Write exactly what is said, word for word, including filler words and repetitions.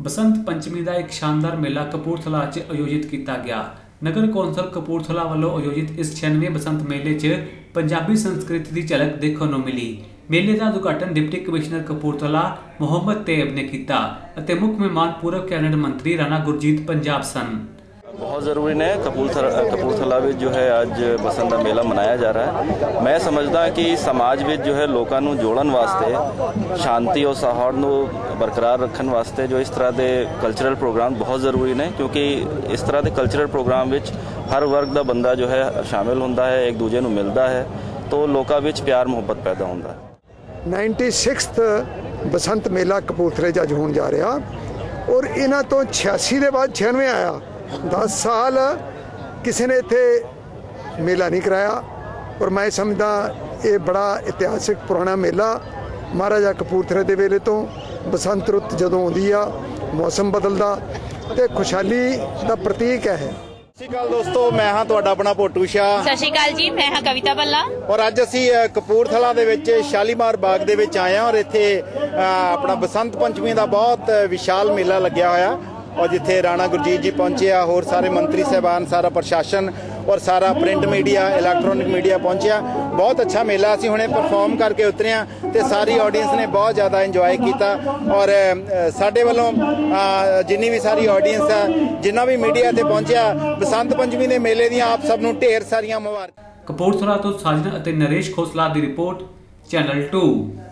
बसंत पंचमी का एक शानदार मेला कपूरथला च आयोजित किया गया। नगर कौंसल कपूरथला वालों आयोजित इस छियानवे बसंत मेले च पंजाबी संस्कृति की झलक देखने को मिली। मेले का उद्घाटन डिप्टी कमिश्नर कपूरथला मोहम्मद तैयब ने किया और मुख्य मेहमान पूर्व कैबिनेट मंत्री राणा गुरजीत पंजाब सन। बहुत ज़रूरी है कपूरथला कपूरथला में जो है आज बसंत का मेला मनाया जा रहा है। मैं समझदा कि समाज में जो है लोगों को जोड़न वास्ते शांति और सौहार्द को बरकरार रखने वास्ते जो इस तरह के कल्चरल प्रोग्राम बहुत ज़रूरी ने, क्योंकि इस तरह के कल्चरल प्रोग्राम में हर वर्ग का बंदा जो है शामिल होता है, एक दूजे को मिलता है, तो लोगों में प्यार मुहब्बत पैदा होता है। नाइनटी सिक्सथ बसंत मेला कपूरथले च अज होने जा रहा और इन्हों तो छियासी के बाद छियानवे आया। दस साल किसी ने इत्थे मेला नहीं कराया और मैं समझदा ये बड़ा इतिहासिक पुराना मेला महाराजा कपूरथले के वेले तो बसंत रुत जदों आउंदी आ मौसम बदलदा ते खुशहाली का प्रतीक है। सत श्री अकाल दोस्तों, मैं हाँ तुहाडा अपना भोटू शाह। सत श्री अकाल जी, मैं हाँ कविता भल्ला और अज असी कपूरथला दे विच शालीमार बाग दे विच आए और इत्थे अपना बसंत पंचमी का बहुत विशाल मेला लग्या होया और जिथे राणा गुरजीत जी पहुंचे आ, होर सारे मंत्री साहबान, सारा प्रशासन और सारा प्रिंट मीडिया, इलैक्ट्रॉनिक मीडिया पहुंचा। बहुत अच्छा मेला असी हुणे परफॉर्म करके उतरे हैं ते सारी ऑडियंस ने बहुत ज़्यादा इंजॉय किया और साडे वालों जिन्नी भी सारी ऑडियंस है, जिन्ना भी मीडिया इत्थे पहुंचा, बसंत पंचमी के मेले दी आप सब नूं ढेर सारियां मुबारक। कपूरथला तो साजना अते नरेश खोसला की रिपोर्ट, चैनल टू।